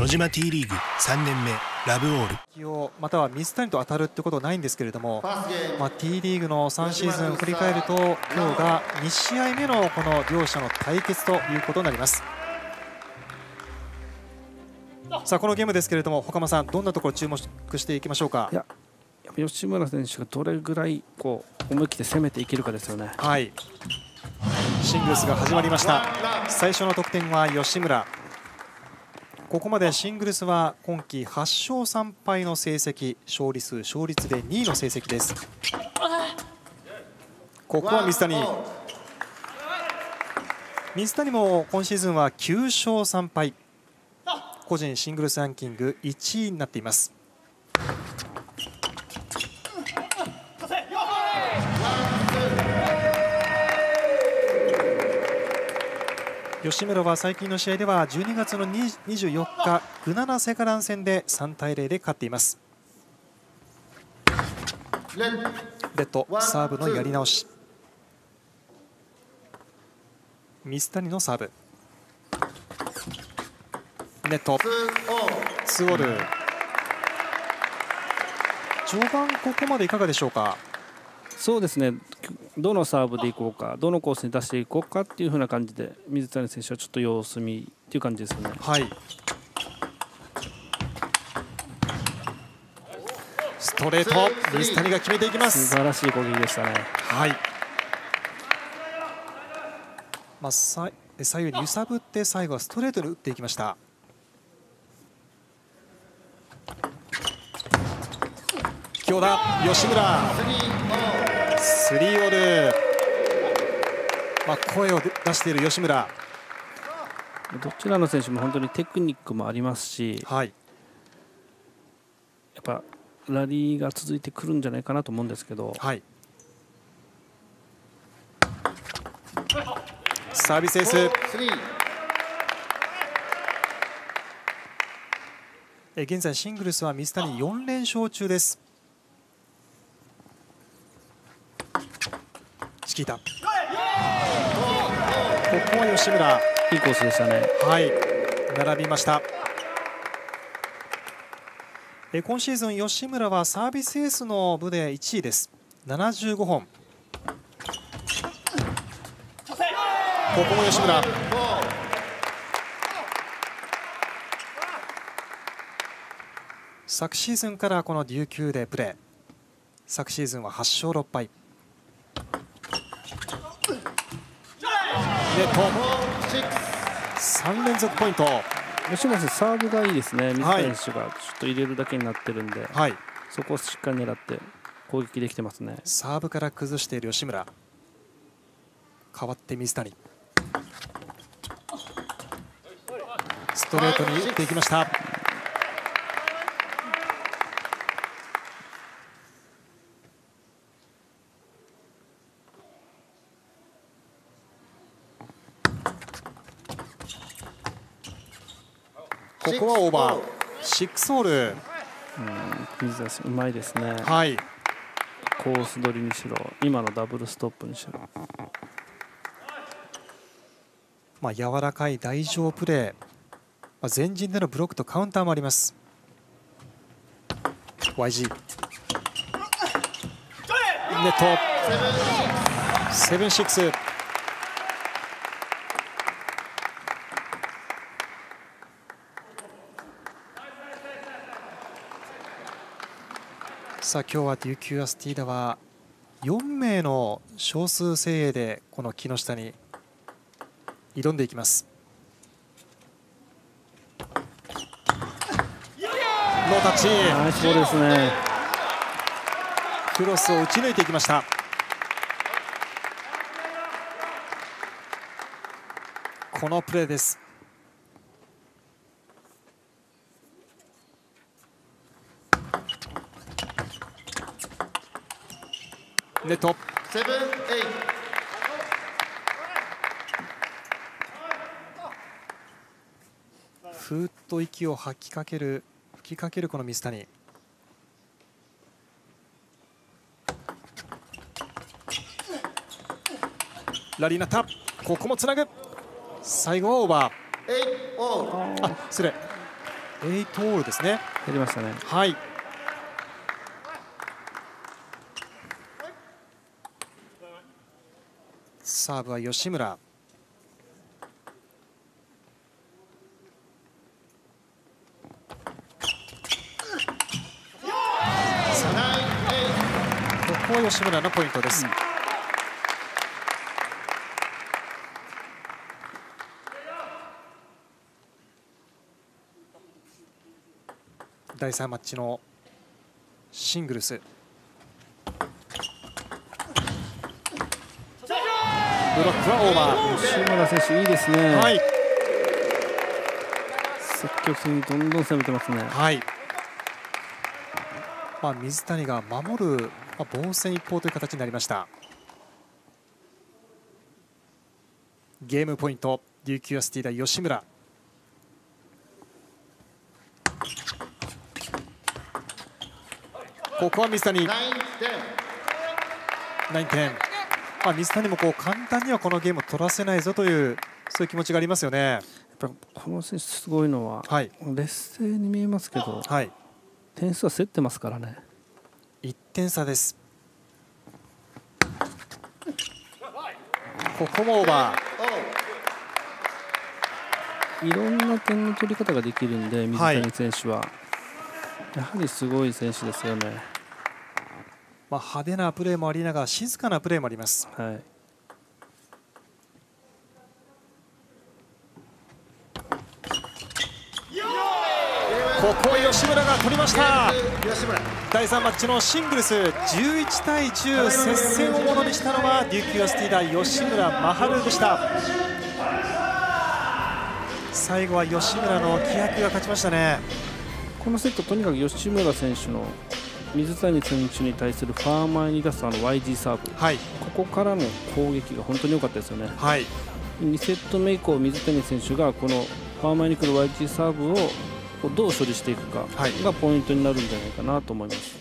野島 T リーグ3年目ラブオールまたは水谷と当たるってことはないんですけれども、T リーグの3シーズンを振り返ると今日が2試合目のこの両者の対決ということになります。さあこのゲームですけれども、岡間さんどんなところ注目していきましょうか。 吉村選手がどれぐらい思い切って攻めていけるかですよね。 はい、シングルスが始まりました。最初の得点は吉村。ここまでシングルスは今季8勝3敗の成績、勝利数勝率で2位の成績です。ここは水谷。水谷も今シーズンは9勝3敗、個人シングルスランキング1位になっています。吉村は最近の試合では12月の24日グナナセカラン戦で3対0で勝っています。レッドサーブのやり直し、水谷のサーブ、ネット2オール。序盤ここまでいかがでしょうか。 そうですね、どのサーブでいこうか、どのコースに出していこうかっていう風な感じで水谷選手はちょっと様子見っていう感じですよね。 はい、ストレート、水谷が決めていきます。 素晴らしい攻撃でしたね。 はい、左右に揺さぶって最後はストレートで打っていきました。強打吉村、スリーオール。声を出している吉村。 どちらの選手も本当にテクニックもありますし、 はい、 やっぱラリーが続いてくるんじゃないかなと思うんですけど、 はい、サービスエース。現在シングルスは水谷4連勝中です。チキータ、ここは吉村、 いいコースでしたね。 はい、並びました。今シーズン吉村はサービスエースの部で1位です。75本。ここも吉村。昨シーズンからこの琉球でプレー。昨シーズンは8勝6敗。ネット3連続ポイント。 吉村選手サーブがいいですね。水谷選手がちょっと入れるだけになってるんで、はい、そこをしっかり狙って攻撃できてますね。 サーブから崩している吉村。代わって水谷、ストレートに打っていきました。ここはオーバー、6オール。 水谷選手うまいですね。 はい、 コース取りにしろ、今のダブルストップにしろ、 柔らかい台上プレー、前陣でのブロックとカウンターもあります。 YG ネット7-6。さあ今日は琉球アスティーダは4名の少数精鋭でこの木下に挑んでいきます。ノータッチ。 ナイスボールですね。 クロスを打ち抜いていきました。このプレーです。ネット。ふーっと息を吹きかけるこの水谷。ラリーになった。ここもつなぐ。最後はオーバー。あ、失礼。 8オールですね。 やりましたね。 はい。サーブは吉村。ここは吉村のポイントです。第3マッチのシングルス。ブロックはオーバー。 吉村選手いいですね。 はい。 積極的にどんどん攻めてますね。 はい。水谷が守る、防戦一方という形になりました。ゲームポイント、琉球アスティーダ吉村。ここは水谷。9点。水谷も簡単にはこのゲームを取らせないぞというそういう気持ちがありますよね。やっぱこの選手すごいのは、 はい、 劣勢に見えますけど、 はい、 点数は競ってますからね。 1点差です。ここもオーバー。いろんな点の取り方ができるんで水谷選手は、やはりすごい選手ですよね。 派手なプレーもありながら静かなプレーもあります。 はい、 ここ吉村が取りました。第3マッチのシングルス11対10、接戦をものにしたのは琉球アスティーダ吉村真晴でした。最後は吉村の気迫が勝ちましたね。 このセットとにかく吉村選手の水谷選手に対するファー前に出すYG サーブ、 はい、 ここからの攻撃が本当に良かったですよね。 はい、 2セット目以降水谷選手がこのファー前に来る YG サーブをどう処理していくかがポイントになるんじゃないかなと思います。